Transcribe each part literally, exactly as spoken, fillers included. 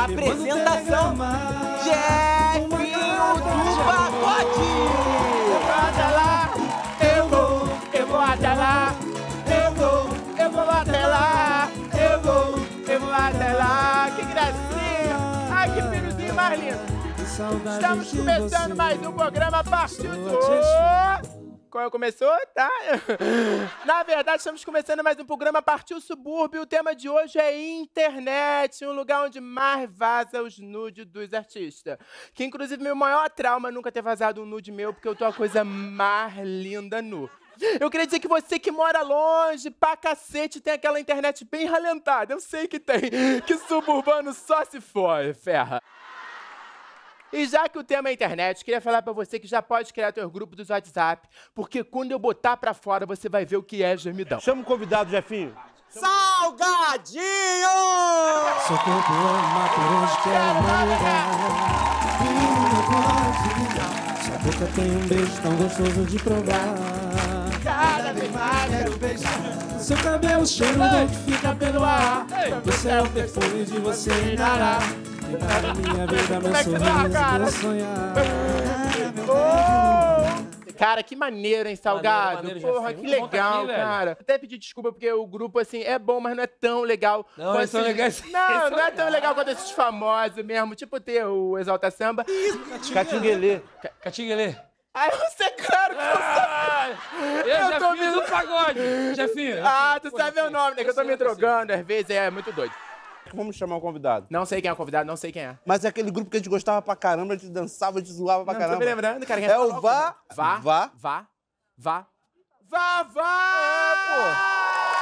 Apresentação Jefinho do Pagode! Eu vou até lá, eu vou, eu vou até lá, eu vou, eu vou até lá, eu vou, eu vou até lá. Que gracinha! Ai, que filhozinho mais lindo! Estamos começando mais um programa Partiu do... Qual começou? Tá? Na verdade, estamos começando mais um programa Partiu Subúrbio. O tema de hoje é internet, um lugar onde mais vaza os nudes dos artistas. Que, inclusive, meu maior trauma é nunca ter vazado um nude meu, porque eu tô a coisa mais linda nu. Eu queria dizer que você que mora longe, pra cacete, tem aquela internet bem ralentada. Eu sei que tem, que suburbano só se for, ferra. E já que o tema é internet, queria falar pra você que já pode criar teu grupo dos WhatsApp, porque quando eu botar pra fora, você vai ver o que é gemidão. Chama o convidado, Jefinho. Salgadinho! Seu corpo é uma coruja que é uma Sua boca tem um beijo tão gostoso de provar. Cada vez mais quero beijar. Seu cabelo cheiro doido fica pelo ar. Você é o perfume de você inará. Para minha vida, meu sorriso, vou sonhar. Oh! Cara, que maneiro, hein, Salgado? Maneiro, maneiro, Porra, Jefinho. que Muito bom tá legal, aqui, cara. velho. Até pedir desculpa porque o grupo, assim, é bom, mas não é tão legal. Não, quanto eles são esses- legais. Não, Eles não são é tão legais. legal quanto esses famosos mesmo. Tipo ter o Exalta Samba. Catinguelê. Catinguelê. Ai, você, claro que eu Ah, eu, Eu já tô fiz me- o pagode. Jefinho. Ah, tu Pô, sabe meu Jefinho, nome, né? Que eu tô sei, me eu sei. drogando, às vezes, é muito doido. Vamos chamar o convidado. Não sei quem é o convidado, não sei quem é. Mas é aquele grupo que a gente gostava pra caramba, a gente dançava, a gente zoava pra Não tô caramba. me lembrando, cara. quem É falou, o Vá... Vá, Vá... vá, vá, vá, vá!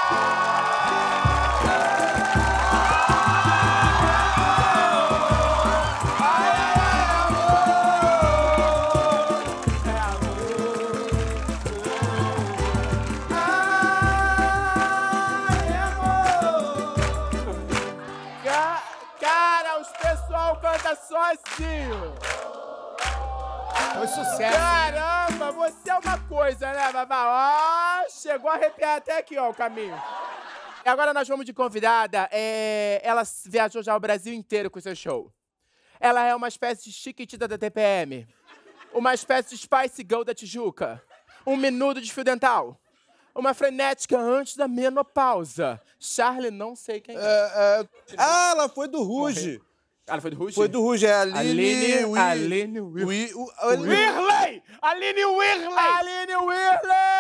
Ca- Cara, os pessoal canta sozinho. Foi sucesso. Caramba, você é uma coisa, né, Babá? Ó, chegou a arrepiar até aqui, ó, o caminho. E agora nós vamos de convidada. É... Ela viajou já o Brasil inteiro com o seu show. Ela é uma espécie de Chiquitita da T P M. Uma espécie de Spice Girl da Tijuca. Um menudo de fio dental. Uma frenética antes da menopausa. Charlie, não sei quem é. É, é... Ah, ela foi do Ruge. Ela foi do Ruge? Foi do Ruge, é a Aline... Aline... Wi- Aline... Wi- Wi- o- Aline- Whirley! Aline Whirley! Aline Whirley!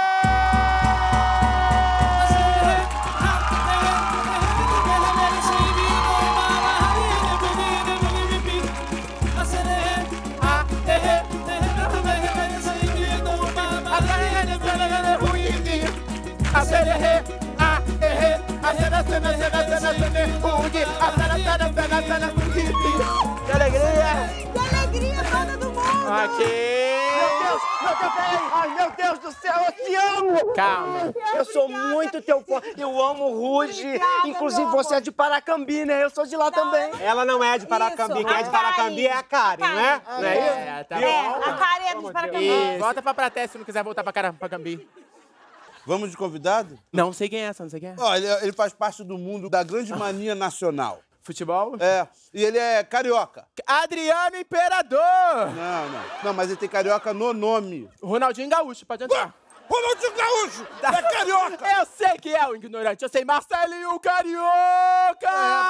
Que alegria! Que alegria toda do mundo! Aqui! Meu Deus, meu Deus, peraí. Ai, meu Deus do céu, eu te amo! Calma! Eu sou muito teu fã. Eu amo o Ruge. Obrigada, Inclusive, meu você é amor. de Paracambi, né? Eu sou de lá também. Ela não é de Paracambi, Isso, quem é a de Paracambi é a Karen, não é? Não é isso? É, tá É, bom. a Karen é de Paracambi. Isso. Volta pra plateia se não quiser voltar pra cara pra Cambi. Vamos de convidado? Não sei quem é essa, não sei quem é. Olha, ele, ele faz parte do mundo da grande mania nacional. Futebol? É, e ele é carioca. Adriano Imperador! Não, não. Não, mas ele tem carioca no nome. Ronaldinho Gaúcho, pode entrar. Ronaldinho Gaúcho! É carioca! Eu sei que é o ignorante, eu sei Marcelinho Carioca!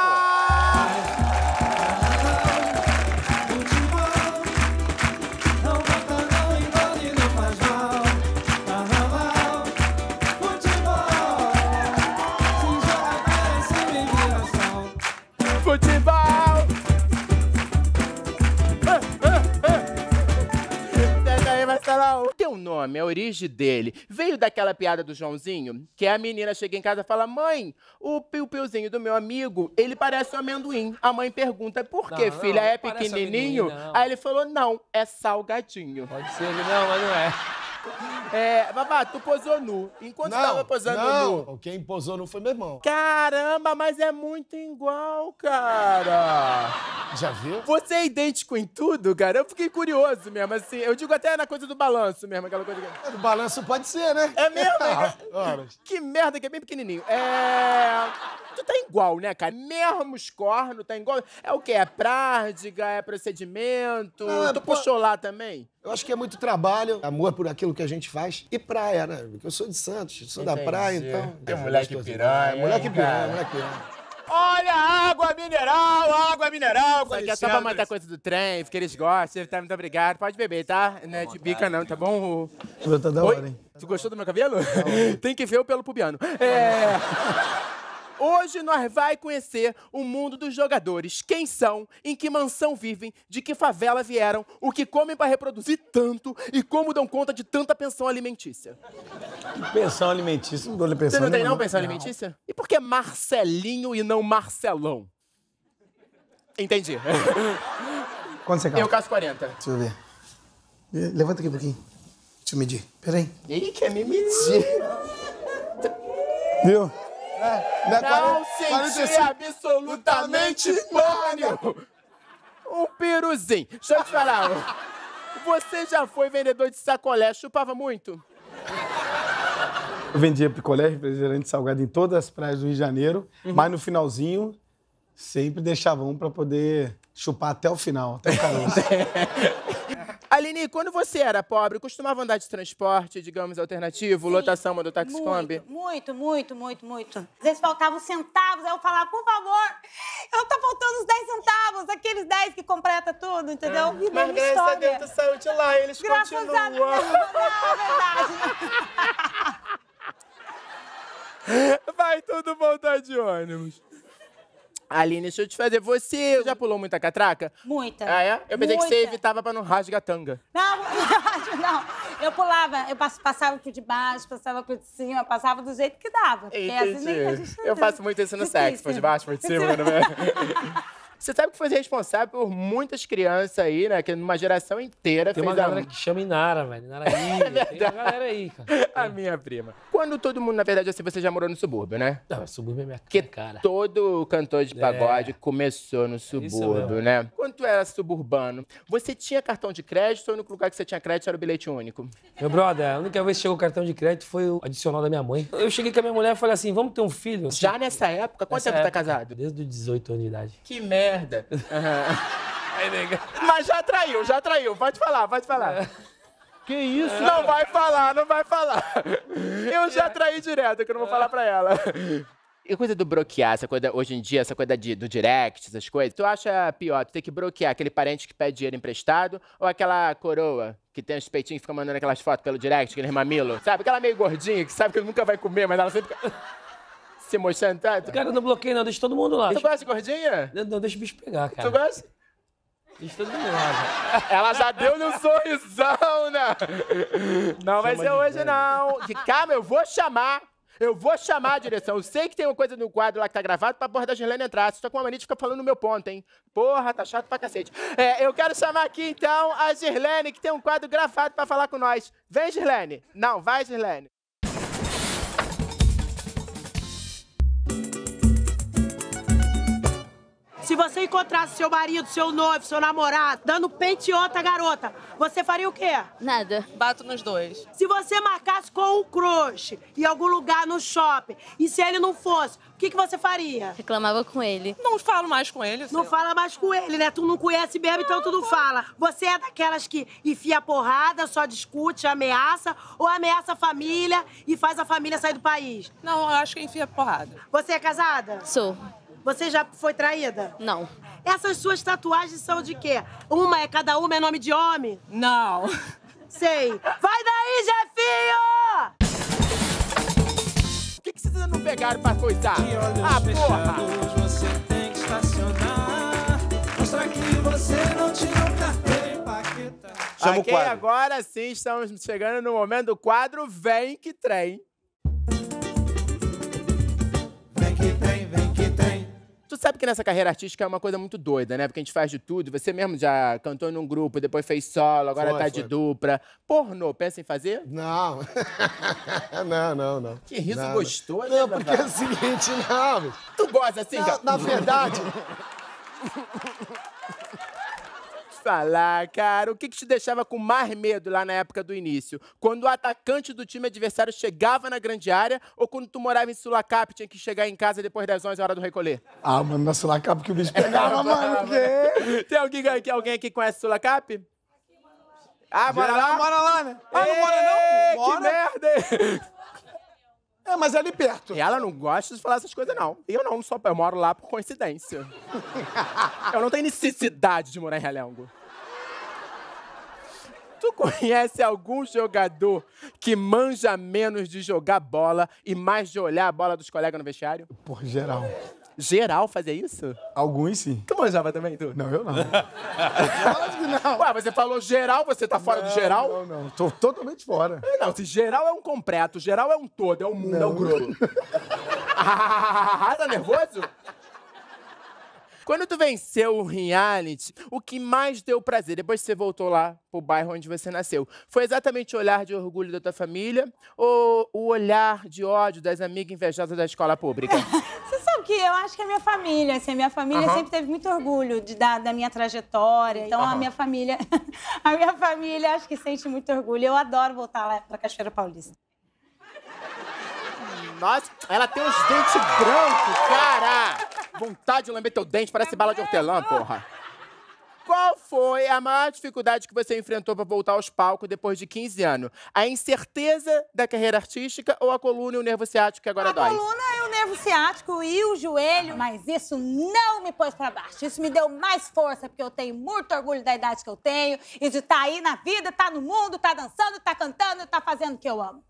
Não mata, não engole, não faz mal. Carnaval, futebol. Se joga parece imigração. Futebol! Senta aí, Marcelão. O teu nome, a origem dele, veio daquela piada do Joãozinho? Que a menina chega em casa e fala, mãe, o piu-piuzinho do meu amigo, ele parece um amendoim. A mãe pergunta, por quê, Não, filha? não, É não parece pequenininho? amendoim, não. Aí ele falou, não, é salgadinho. Pode ser, não, mas não é. É, Babá, tu posou nu. Enquanto tu tava posando nu... Não, quem posou nu foi meu irmão. Caramba, mas é muito igual, cara. Já viu? Você é idêntico em tudo, cara? Eu fiquei curioso mesmo, assim. Eu digo até na coisa do balanço mesmo, aquela coisa que... O balanço pode ser, né? É mesmo? Ah, é... ora. Que merda, que é bem pequenininho. É... Tu tá igual, né, cara? Mesmo os cornos, tá igual. É o quê? É prática? É procedimento? Não, é tu pô- puxou lá também? Eu acho que é muito trabalho, amor por aquilo que a gente faz. E praia, né? Porque eu sou de Santos, sou da Entendi. praia, então... Tem é moleque gostoso. piranha, É, moleque hein, piranha, cara? moleque piranha. Olha, água mineral, água mineral. Isso aqui é só pra licença. matar coisa do trem, que eles gostam. Tá, muito obrigado. Pode beber, tá? Não é de bica não, tá bom? Tá da Oi? hora, hein? Tu gostou do meu cabelo? Tem que ver o pelo pubiano. É... Hoje nós vai conhecer o mundo dos jogadores. Quem são, em que mansão vivem, de que favela vieram, o que comem pra reproduzir tanto e como dão conta de tanta pensão alimentícia. Pensão alimentícia, não dou pensão Você não tem não nenhuma. pensão alimentícia? E por que Marcelinho e não Marcelão? Entendi. Quanto você Eu calma? caso quarenta. Deixa eu ver. Levanta aqui um pouquinho. Deixa eu medir. Peraí. Ih, quer me medir. Viu? Não senti absolutamente pânico. Um piruzinho. Deixa eu te falar. Você já foi vendedor de sacolé, chupava muito? Eu vendia picolé, refrigerante salgado em todas as praias do Rio de Janeiro, mas no finalzinho sempre deixava um pra poder chupar até o final, até o caroço. Aline, quando você era pobre, costumava andar de transporte, digamos, alternativo, Sim, lotação, do táxi Kombi? Muito, muito, muito, muito. Às vezes faltavam centavos, aí eu falava, por favor, eu tá faltando os dez centavos, aqueles dez que completa tudo, entendeu? Virou Mas uma graças a história. Deus tu saiu de lá e eles Graças continuam. a Deus, não, é verdade. Vai todo voltar de ônibus. Aline, deixa eu te fazer. Você já pulou muita catraca? Muita. Ah, é? Eu pensei que você muita. evitava pra não rasgar a tanga. Não, não. Eu pulava, eu pass- passava por debaixo, passava por cima, passava do jeito que dava. Porque às vezes nem que a gente- Eu faço muito isso no sexo, por debaixo, por cima, não é? Você sabe que foi responsável por muitas crianças aí, né? Que numa geração inteira Tem fez uma a... galera que chama Inara, velho. Inara Ilha. Tem uma galera aí, cara. a minha prima. Quando todo mundo, na verdade, assim, você já morou no subúrbio, né? Não, subúrbio é minha Porque cara. todo cantor de pagode começou no subúrbio, mesmo. né? Quando tu era suburbano, você tinha cartão de crédito ou o único lugar que você tinha crédito era o bilhete único? Meu brother, a única vez que chegou o cartão de crédito foi o adicional da minha mãe. Eu cheguei com a minha mulher e falei assim, vamos ter um filho? Assim, Já nessa época? Quanto nessa tempo tu tá época, casado? Desde os dezoito anos de idade. Que merda. Aí, nega. Mas já traiu, já traiu. Pode falar, pode falar. Que isso? Não vai falar, não vai falar. Eu já traí direto, que eu não vou falar pra ela. E coisa do bloquear, essa coisa, hoje em dia, essa coisa de- do direct, essas coisas, tu acha pior, tu ter que bloquear aquele parente que pede dinheiro emprestado ou aquela coroa que tem os peitinhos que fica mandando aquelas fotos pelo direct, aquele mamilo, sabe? Aquela meio gordinha que sabe que nunca vai comer, mas ela sempre fica se mostrando. Tá? Tu, Cara, eu não bloqueei não, deixa todo mundo lá. tu Deixa... gosta de gordinha? Não, não, deixa o bicho pegar, cara. Tu gosta? Deixa todo mundo lá, cara. Ela já deu no sorrisão, né? Não vai Chama ser de hoje, velho. não. Que, calma, eu vou chamar. Eu vou chamar a direção. Eu sei que tem uma coisa no quadro lá que tá gravado pra porra da Girlene entrar. Você tá com uma mania de ficar falando no meu ponto, hein? Porra, tá chato pra cacete. É, eu quero chamar aqui, então, a Girlene, que tem um quadro gravado pra falar com nós. Vem, Girlene. Não, vai, Girlene. Se você encontrasse seu marido, seu noivo, seu namorado, dando pente em outra garota, você faria o quê? Nada. Bato nos dois. Se você marcasse com um crush em algum lugar no shopping, e se ele não fosse, o que, que você faria? Reclamava com ele. Não falo mais com ele. Não fala mais com ele, né? Tu não conhece mesmo, então tu não fala. Você é daquelas que enfia a porrada, só discute, ameaça, ou ameaça a família e faz a família sair do país? Não, eu acho que enfia a porrada. Você é casada? Sou. Você já foi traída? Não. Essas suas tatuagens são de quê? Uma é cada uma, é nome de homem? Não. Sei. Vai daí, Jefinho! Por que, que vocês não pegaram pra coisar? Ah, porra! Você tem que estacionar. Mostrar que você não tirou carteira em Paquetá. Chama o Ok, quadro. agora sim estamos chegando no momento do quadro Vem que Trem. Vem que tem, vem que tem. Tu sabe que nessa carreira artística é uma coisa muito doida, né? Porque a gente faz de tudo. Você mesmo já cantou num grupo, depois fez solo, agora Foi, tá foi. de dupla. Pornô, pensa em fazer? Não. não, não, não. Que riso Não, gostoso, Não, né, porque é Vavá? o seguinte, não. bicho. Tu gosta assim, cara? Na, na verdade... Falar, cara, o que, que te deixava com mais medo lá na época do início? Quando o atacante do time adversário chegava na grande área ou quando tu morava em Sulacap e tinha que chegar em casa depois das onze horas do recolher? Ah, mano, na Sulacap que o bicho pegava, mano. Que... Tem alguém aqui, alguém aqui que conhece Sulacap? Ah, mora lá? Mora lá, né? Ah, não mora não? Mora. Que merda, hein? É, mas é ali perto. E ela não gosta de falar essas coisas, não. Eu não, só eu moro lá por coincidência. Eu não tenho necessidade de morar em Realengo. Tu conhece algum jogador que manja menos de jogar bola e mais de olhar a bola dos colegas no vestiário? Por geral. Geral fazia isso? Alguns, sim. Tu manjava também, tu? Não, eu não. não. Ué, você falou geral, você tá fora não, do geral? Não, não, tô totalmente fora. Não, se geral é um completo, geral é um todo, é o mundo, não. É o grupo. Ah, tá nervoso? Quando tu venceu o reality, o que mais deu prazer, depois que você voltou lá pro bairro onde você nasceu, foi exatamente o olhar de orgulho da tua família ou o olhar de ódio das amigas invejosas da escola pública? Você sabe que eu acho que a minha família, assim, a minha família Aham. sempre teve muito orgulho de, da, da minha trajetória. Então, a Aham. minha família, a minha família acho que sente muito orgulho. Eu adoro voltar lá pra Cachoeira Paulista. Nossa, ela tem uns dentes brancos, cara! Vontade de lamber teu dente, parece bala de hortelã, porra. Qual foi a maior dificuldade que você enfrentou pra voltar aos palcos depois de quinze anos? A incerteza da carreira artística ou a coluna e o nervo ciático que agora A dói? coluna e o nervo ciático e o joelho, mas isso não me pôs pra baixo. Isso me deu mais força, porque eu tenho muito orgulho da idade que eu tenho e de estar aí na vida, tá no mundo, tá dançando, tá cantando, tá fazendo o que eu amo.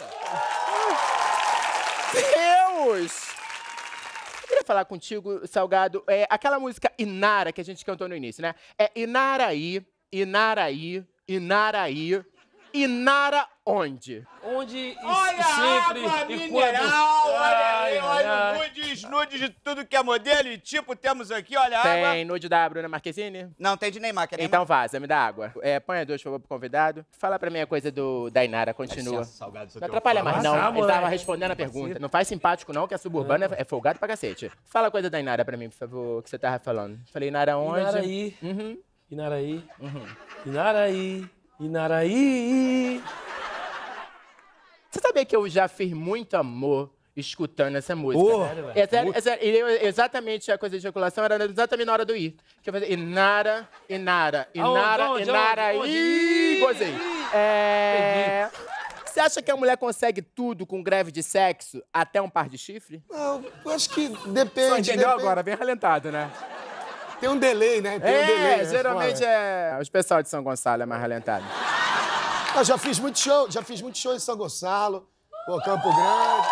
Deus! Eu queria falar contigo, Salgado, é aquela música Inara que a gente cantou no início, né? É Inaraí, Inaraí, Inaraí, Inara onde? Onde e Olha sempre a água e mineral, quando... olha aí, Ai, olha ai. nudes, nudes de tudo que é modelo e tipo, temos aqui, olha a água. Tem nude da Bruna Marquezine? Não, tem de Neymar, que é Neymar. Então vaza, me dá água. É, põe a dois, por favor, pro convidado. Fala pra mim a coisa do, da Inara, continua. Licença, Salgado, isso Não aqui atrapalha eu mais, falo. não. Ah, Ele tava moleque. respondendo a pergunta. Não faz simpático, não, que a suburbana é, é folgado pra cacete. Fala a coisa da Inara pra mim, por favor, que você tava falando. Falei, Inara onde? Inaraí, Uhum. Inaraí, Uhum. Inaraí, Inaraí. Você sabia que eu já fiz muito amor escutando essa música? Oh, Sério, velho? É sério, é sério. E eu, exatamente a coisa de ejaculação era exatamente na hora do ir. Que eu fazia Inara, Inara, Inara, Aonde, Inara, aonde, onde? Ih, gozei. É... Você acha que a mulher consegue tudo com greve de sexo até um par de chifre? Não, eu acho que depende. Só entendeu depende. agora, bem ralentado, né? Tem um delay, né? Tem um É, delay. né? geralmente Fora. é... Os pessoal de São Gonçalo é mais ralentado. Eu já fiz muito show, já fiz muito show em São Gonçalo, pô, Campo Grande.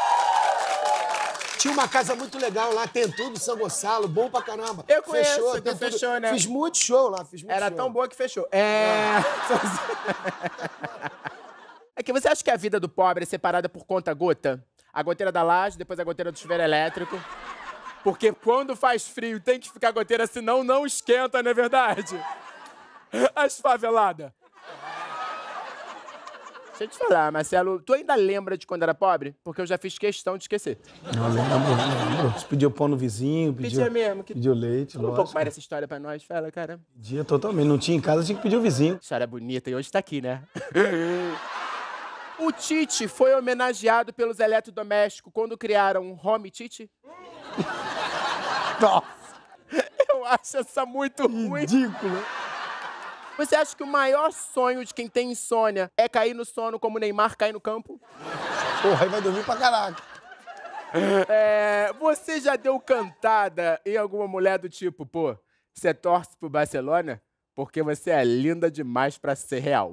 Tinha uma casa muito legal lá, tem tudo, São Gonçalo, bom pra caramba. Eu conheço, fechou, que tem tudo. fechou, né? Fiz muito show lá, fiz muito Era show. tão boa que fechou. É... É que você acha que a vida do pobre é separada por conta-gota? A goteira da laje, depois a goteira do chuveiro elétrico. Porque quando faz frio tem que ficar goteira, senão não esquenta, não é verdade? As faveladas. Deixa eu te falar, Marcelo, tu ainda lembra de quando era pobre? Porque eu já fiz questão de esquecer. Não, lembro, lembro. Pediu pão no vizinho, pediu, Pedia mesmo. Que... pediu leite, Fala um lógico. pouco mais dessa história pra nós, fala, cara. Pedia totalmente. Não tinha em casa, tinha que pedir o vizinho. História bonita, e hoje tá aqui, né? O Tite foi homenageado pelos eletrodomésticos quando criaram um Home Tite? Nossa, Eu acho essa muito ruim. ridículo. Você acha que o maior sonho de quem tem insônia é cair no sono como o Neymar cai no campo? Porra, aí vai dormir pra caraca. É, você já deu cantada em alguma mulher do tipo, pô, você torce pro Barcelona porque você é linda demais pra ser real?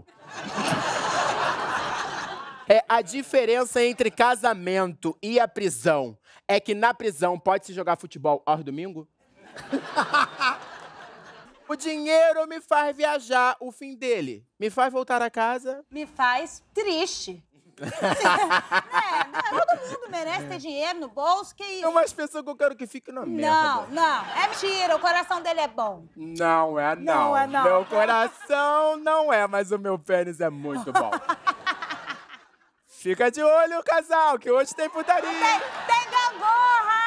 É, a diferença entre casamento e a prisão é que na prisão pode-se jogar futebol aos domingos? O dinheiro me faz viajar, o fim dele me faz voltar a casa. Me faz triste. É, todo mundo merece ter dinheiro no bolso, que isso? É umas pessoas que eu quero que fiquem na merda. Não, não, é mentira, o coração dele é bom. Não é, não. Não é, não. Meu coração não é, mas o meu pênis é muito bom. Fica de olho, casal, que hoje tem putaria. Tem, tem gangorra!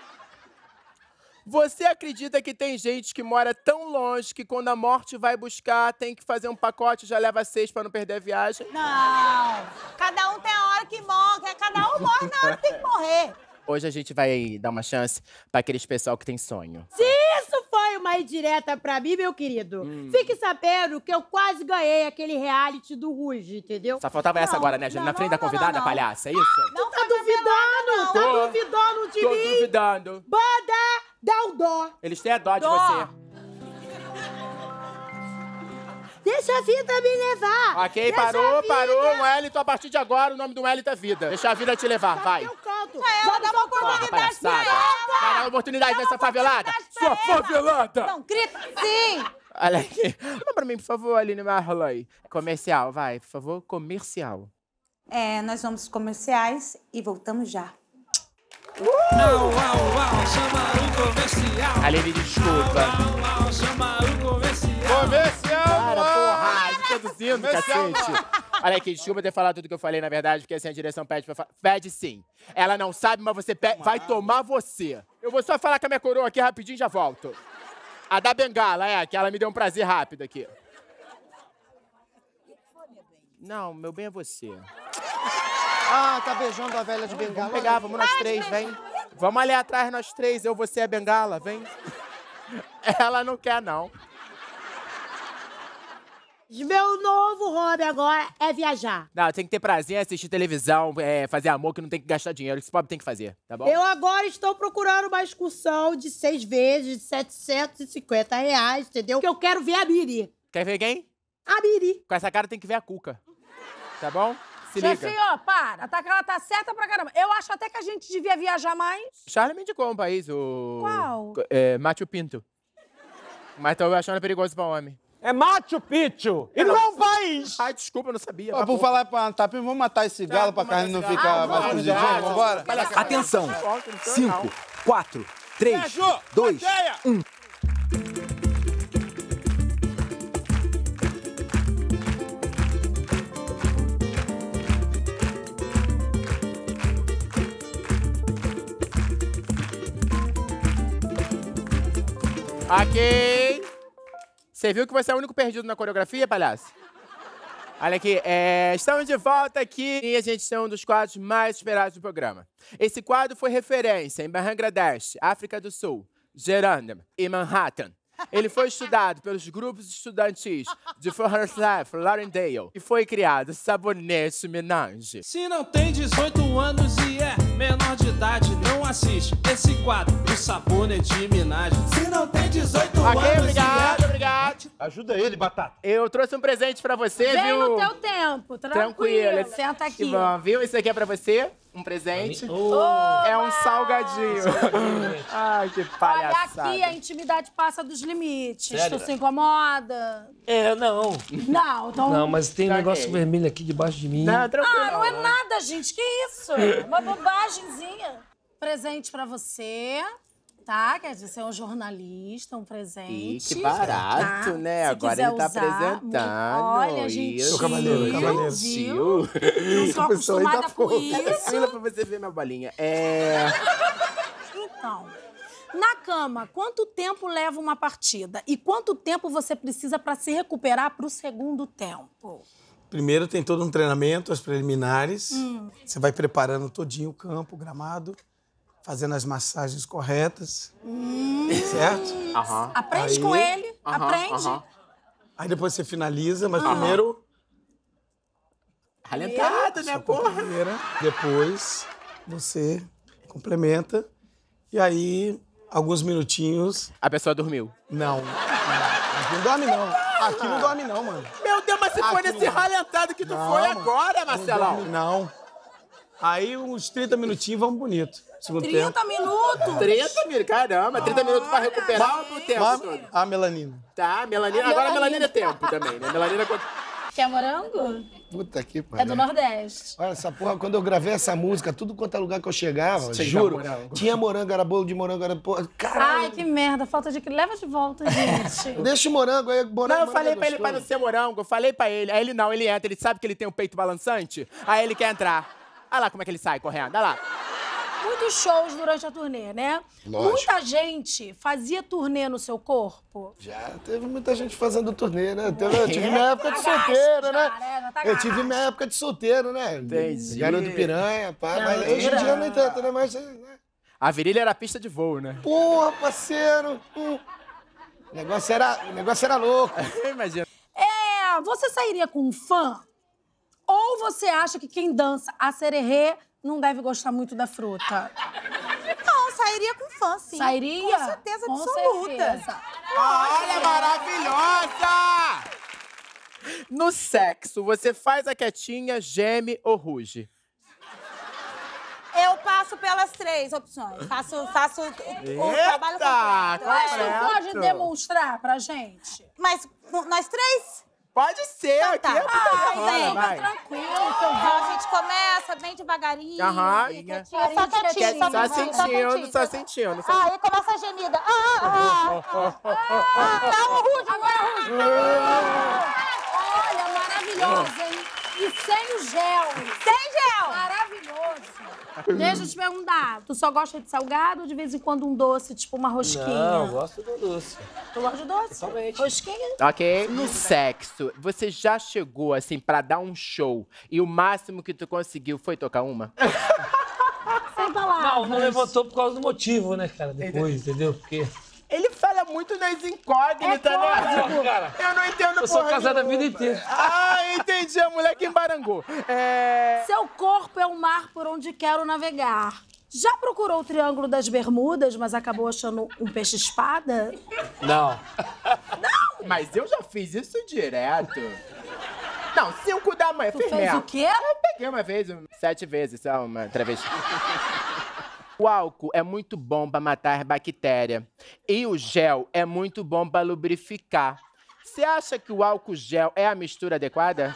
Você acredita que tem gente que mora tão longe que quando a morte vai buscar, tem que fazer um pacote e já leva seis pra não perder a viagem? Não, cada um tem a hora que morre, cada um morre na hora que tem que morrer. Hoje a gente vai dar uma chance pra aqueles pessoal que tem sonho. Se isso foi uma indireta pra mim, meu querido, Hum. fique sabendo que eu quase ganhei aquele reality do Ruge, entendeu? Só faltava essa Não, agora, né, Júlia? não, Na frente não, da convidada, não, não. palhaça, é isso? Tu tá duvidando? Tá Tô. duvidando de Tô mim? duvidando. Banda dá o dó. Eles têm a dó de Dó. você. Deixa a vida me levar. Ok, Deixa parou, a vida. parou. Wellington, a partir de agora, o nome do Wellington é Vida. Deixa a vida te levar, vai. Eu canto. Ela dá uma oportunidade pra Palhaçada. ela. Vai dar uma oportunidade nessa favelada. Sua favelada! Não, grita sim. Olha aqui. Fala pra mim, por favor, Aline Marley. Comercial, vai, por favor, comercial. É, nós vamos pros comerciais e voltamos já. Au, au, au, chama o comercial. Aline, desculpa. Au, au, chama o comercial. Comercial! Para, ar! porra, introduzindo, Comercial, cacete. Olha aqui, desculpa ter falado tudo que eu falei, na verdade, porque assim a direção pede pra falar. Pede sim. Ela não sabe, mas você pede, vai tomar você. Eu vou só falar com a minha coroa aqui rapidinho e já volto. A da bengala, é, que ela me deu um prazer rápido aqui. Não, meu bem é você. Ah, tá beijando a velha de bengala. Vamos pegar, vamos nós três, vem. Vamos ali atrás, nós três. Eu, você e a bengala, vem. Ela não quer, não. Meu novo hobby agora é viajar. Não, tem que ter prazer, assistir televisão, é, fazer amor, que não tem que gastar dinheiro. Esse pobre tem que fazer, tá bom? Eu agora estou procurando uma excursão de seis vezes de setecentos e cinquenta reais, entendeu? Que eu quero ver a Miri. Quer ver quem? A Miri. Com essa cara tem que ver a Cuca. Tá bom? Se liga. Chefinho, ó, para. Tá que ela tá certa pra caramba. Eu acho até que a gente devia viajar mais. Charlie me indicou um país, o... Qual? É, Machu Pinto. Mas tô achando perigoso pra homem. É Machu Picchu! E não é um país! Ai, desculpa, eu não sabia. Ó, por falar pra Tapinha, vamos matar esse galo pra carne não ficar mais cozidinha? Vambora? Atenção! Cinco, quatro, três, dois, um. Ok. Você viu que você é o único perdido na coreografia, palhaço? Olha aqui, é, estamos de volta aqui e a gente tem um dos quadros mais esperados do programa. Esse quadro foi referência em Bangladesh, África do Sul, Gerânimo e Manhattan. Ele foi estudado pelos grupos estudantis de Forest Life, Lauderdale, e foi criado Sabonete Menage. Se não tem dezoito anos e é menor de idade, não assiste esse quadro do Sabonete Menage. Se não tem dezoito Ok, anos obrigado, e é... obrigado. Ajuda ele, Batata. Eu trouxe um presente pra você, Vem viu? no teu tempo, tranquilo. Tranquilo. Senta aqui. Que bom, viu? Isso aqui é pra você, um presente. Oh, é um salgadinho. Ai, que Olha palhaçada. aqui, a intimidade passa dos limites. Sério? Tu se incomoda? É, não. Não, então... Não, mas tem um Ok. negócio vermelho aqui debaixo de mim. Não, tranquilo. Ah, não é nada, gente. Que isso? Uma bobagemzinha. Presente pra você, tá? Quer dizer, você é um jornalista, um presente. Ih, que barato, tá? né? Se Agora quiser ele tá usar, apresentando. Olha, gente. Isso. Ô, cavaleiro, cavaleiro. Viu? Não sou A pessoa aí tá acostumada com fogo. isso. Fila pra você ver minha bolinha. É... Então, na cama, quanto tempo leva uma partida? E quanto tempo você precisa pra se recuperar pro segundo tempo? Primeiro tem todo um treinamento, as preliminares. Hum. Você vai preparando todinho o campo, o gramado, fazendo as massagens corretas. Hum. Certo? Aham. Aprende Aí- com ele, Aham, aprende. aham. Aí depois você finaliza, mas Aham. primeiro... Ralentado, né, sua porra? companheira, depois você complementa. E aí, alguns minutinhos... A pessoa dormiu. Não. Aqui não dorme, não. Aqui não dorme, não, mano. Meu Deus, mas se foi Aqui nesse não. ralentado que tu Não, foi mano. agora, Não Marcelão. dorme, não. Aí, uns trinta minutinhos, vamos bonito. Segundo tempo. trinta minutos? trinta minutos, caramba. trinta minutos pra recuperar ou pro tempo Mas- todo? a melanina. Tá, melanina. A Agora a melanina. melanina é tempo também, né? Melanina... quando- Quer morango? Puta que pariu. É do Nordeste. Olha, essa porra, quando eu gravei essa música, tudo quanto é lugar que eu chegava, Tinha juro, morango. tinha morango, era bolo de morango, era porra. Caralho. Ai, que merda. Falta de... Leva de volta, gente. Deixa o morango aí, morango. Não, eu morango falei é pra ele pra não gostoso. ser morango, eu falei pra ele. Aí ele não, ele entra, ele sabe que ele tem um peito balançante, aí ele quer entrar. Olha lá como é que ele sai correndo, olha lá. Muitos shows durante a turnê, né? Lógico. Muita gente fazia turnê no seu corpo. Já teve muita gente fazendo turnê, né? Teve- Eu tive minha época de solteiro, né? tá Eu tive minha época de solteiro, né? Entendi. Garoto piranha, pá. Garoto Mas hoje em dia piranha. nem tanto, né? Mas, né? A virilha era a pista de voo, né? Porra, parceiro. Hum. O negócio era, o negócio era louco. Imagina. É, você sairia com um fã? Ou você acha que quem dança a sererê não deve gostar muito da fruta? Não, sairia com fã, sim. Sairia? Com certeza Com absoluta. certeza. Olha, maravilhosa! No sexo, você faz a quietinha, geme ou ruge? Eu passo pelas três opções. Faço, faço o, o Eita, trabalho completo. Mas tu Correto. pode demonstrar pra gente? Mas nós três? Pode ser, aqui tá. é putaria Ah, rola, vem, vai. Tranquilo. Então a gente começa bem devagarinho. Aham. e quietinho, Só só quietinho. quietinho, Só vai, sentindo, só sentindo. Só... Ah, aí começa a gemida. Ah, ah, ah. ah não, Rude, agora Rude. Olha, maravilhosa, hein? E sem o gel. Sem gel. Maravilhoso. Deixa eu te perguntar, tu só gosta de salgado ou de vez em quando um doce, tipo uma rosquinha? Não, eu gosto do doce. Tu gosta de doce? Totalmente. Rosquinha? Ok. No sexo, você já chegou, assim, pra dar um show e o máximo que tu conseguiu foi tocar uma? Sem palavras. Não, não levantou por causa do motivo, né, cara? Depois, entendeu? Porque... Ele fala muito nas incógnitas, É né? código. Cara, Eu não entendo eu sou porra casado a nenhuma. vida inteira. Ah, entendi. A mulher que embarangou. É... Seu corpo é o mar por onde quero navegar. Já procurou o Triângulo das Bermudas, mas acabou achando um peixe-espada? Não. Mas eu já fiz isso direto. Não, cinco da manhã, Tu fiz fez mesmo. o quê? Eu peguei uma vez, um- sete vezes, só uma travesti. O álcool é muito bom pra matar bactéria. E o gel é muito bom pra lubrificar. Você acha que o álcool gel é a mistura adequada?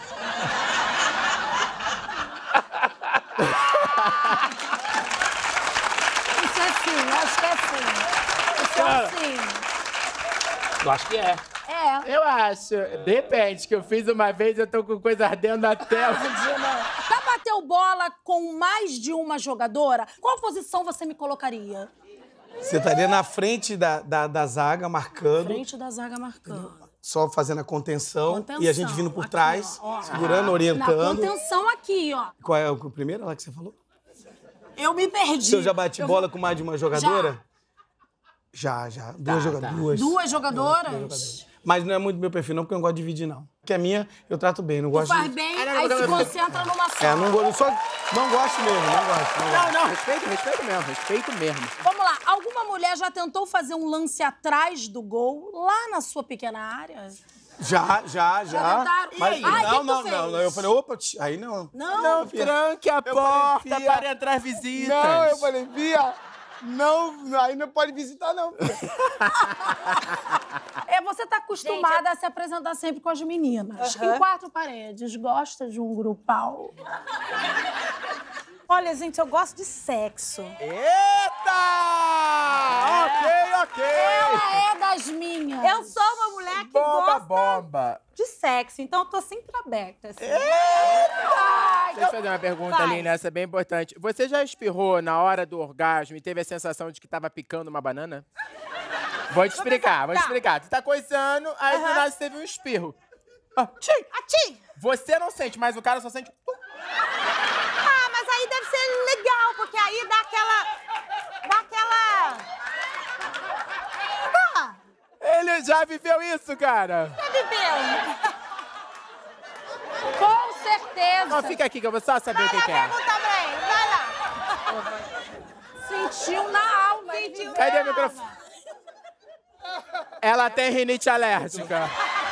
Isso é sim, acho que é sim. Isso é sim. Eu acho que é. É. Eu acho. Depende, que eu fiz uma vez, eu tô com coisa ardendo na tela. Já bateu bola com mais de uma jogadora? Qual posição você me colocaria? Você estaria na frente da, da, da zaga, marcando, Frente da zaga marcando. só fazendo a contenção, Contenção, e a gente vindo por aqui, trás, ó, ó. segurando, Na orientando. contenção aqui, ó. Qual é o primeiro lá que você falou? Eu me perdi. Se eu já bati Eu- bola com mais de uma jogadora? Já, já. Duas jogadoras. Duas jogadoras? Mas não é muito meu perfil, não, porque eu não gosto de dividir, não. Porque a minha, eu trato bem, não Tu gosto faz de... bem, Ah, não, aí não, se não, não. concentra numa só. É, não, go- só, não gosto mesmo, não gosto. Não gosto. Não, não, respeito, respeito mesmo, respeito mesmo. Vamos lá, alguma mulher já tentou fazer um lance atrás do gol, lá na sua pequena área? Já, já, já. Já tentaram? E Mas, aí? Ai, não, que que não, tu não, fez? não. Eu falei, opa, tch, aí não. Não, Não tranque a falei, porta fia. para entrar visitas. Não, eu falei, Bia, não, aí não pode visitar, não. É, você tá acostumada a se apresentar sempre com as meninas. Em quatro paredes, gosta de um grupal? Olha, gente, eu gosto de sexo. Eita! Ok, ok. Ela é das minhas. Eu sou uma mulher que Bomba, gosta bomba. de sexo, então eu tô sempre aberta, assim. Deixa eu fazer uma pergunta Vai. ali nessa, bem importante. Você já espirrou na hora do orgasmo e teve a sensação de que tava picando uma banana? Vou te explicar, vou te Tá. explicar. Tu tá coisando, aí do Aham. nada você teve um espirro. Ah, tchim! Ati! Você não sente, mas o cara só sente... Ah, mas aí deve ser legal, porque aí dá aquela... Dá aquela... Ah, Ele já viveu isso, cara? você viveu. Com certeza. Não, fica aqui que eu vou só saber o que, que é. Pergunta pra ele, vai lá. Sentiu na alma. Sentiu Cadê na o microfone? alma. Ela tem rinite alérgica.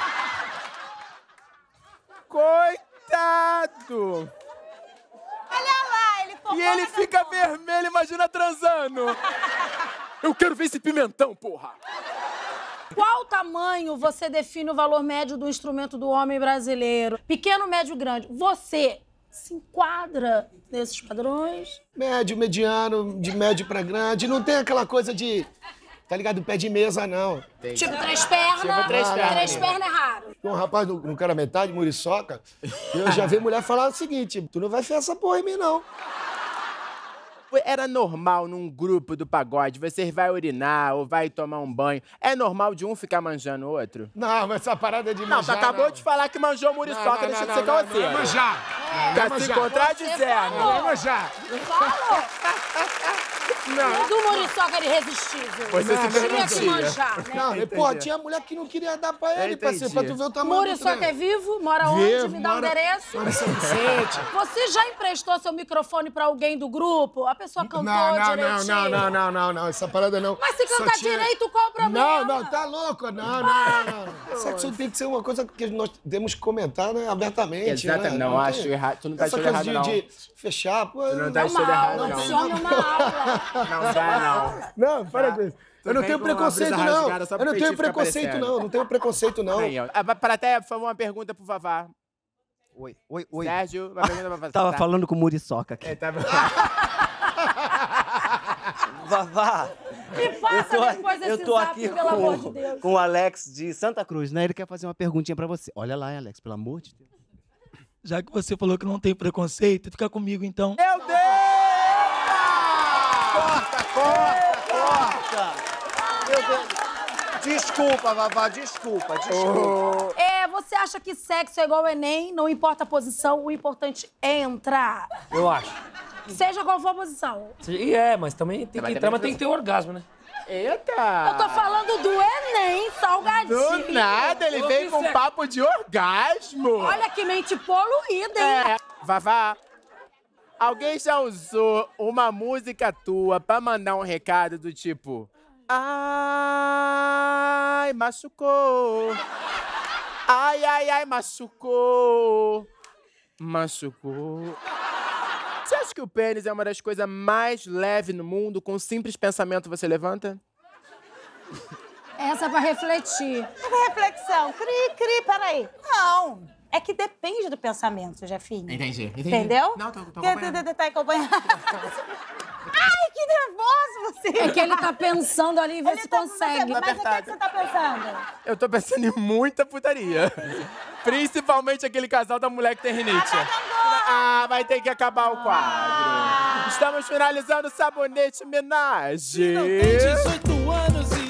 Coitado! Olha lá, ele focou E ele na fica pessoa. vermelho, imagina transando. Eu quero ver esse pimentão, porra! Qual tamanho você define o valor médio do instrumento do homem brasileiro? Pequeno, médio, grande. Você se enquadra nesses padrões? Médio, mediano, de médio pra grande. Não tem aquela coisa de, tá ligado, pé de mesa, não. Tem. Tipo três pernas? Tipo três pernas. Três pernas é raro. Um rapaz do no cara metade, muriçoca, eu já vi mulher falar o seguinte, tu não vai fazer essa porra em mim, não. Era normal num grupo do pagode, você vai urinar ou vai tomar um banho. É normal de um ficar manjando o outro? Não, mas essa parada é de manjar... Não, tu acabou não. de falar que manjou o muriçoca, deixa de ser calceiro. Não é manjar. Tá se contradizendo. Não é manjar. Falou. Não. Do muriçoca era irresistível. Você se tinha que manjar, né? Não, e, porra, tinha mulher que não queria dar pra ele, parceiro, pra tu ver o tamanho Muriçoca do é vivo? Mora Vivo, onde? Me dá o mora- endereço. mora em São Vicente. Você já emprestou seu microfone pra alguém do grupo? A pessoa cantou Não, não, não, direitinho? não, não, não, não, não, essa parada não. Mas se Só cantar tinha- direito, qual o problema? Não, não, tá louco, não, não, não, não. Sexo tem que ser uma coisa que nós temos que comentar, né, abertamente, Exatamente, né? não, tem- acho errado, tu não tá Essa achando coisa errado, de, não. de fechar, pô... Tu não tá é achando uma errado, aula, não. tem- Some uma aula. Não dá, não. Não, para com isso. Eu não vem tenho com uma preconceito, brisa não. rasgada só Eu pro não tenho peitinho ficar preconceito, aparecendo. não. Não tenho preconceito, não. Aí, ó. Ah, Plateia, por favor, uma pergunta pro Vavá. Oi, oi, oi. Sérgio, uma pergunta pra fazer. Tava tá? falando com o Muriçoca aqui. É, tá... Vavá, Me passa depois desse eu tô zap, aqui pelo amor de com, Deus. com o Alex de Santa Cruz, né? Ele quer fazer uma perguntinha pra você. Olha lá, Alex, pelo amor de Deus. Já que você falou que não tem preconceito, fica comigo então. Meu Deus! Corta, corta, corta! Meu Deus. Desculpa, Vavá, desculpa, desculpa. É, você acha que sexo é igual ao Enem, não importa a posição, o importante é entrar? Eu acho. Seja qual for a posição. E é, mas também tem Mas que entrar, também mas tem que ter orgasmo, né? Eita! Eu tô falando do Enem, salgadinho. Do nada, ele veio com um papo de orgasmo. Olha que mente poluída, hein? É. Vavá, alguém já usou uma música tua pra mandar um recado do tipo... Ai, machucou. Ai, ai, ai, machucou. Machucou. Você acha que o pênis é uma das coisas mais leves no mundo? Com um simples pensamento você levanta? Essa é pra refletir. Reflexão. Cri, cri, peraí. Não. É que depende do pensamento, Jefinho. Entendi, entendi. Entendeu? Não, tô, tô Que- acompanhando. Tá acompanhando. Ai, que nervoso você. É que ele tá pensando ali e vê se consegue. Mas o que, que você tá pensando? Eu tô pensando em muita putaria. Principalmente aquele casal da mulher que tem rinite. Ah, vai ter que acabar o quadro. Estamos finalizando o Sabonete Homenagem. Tem dezoito anos e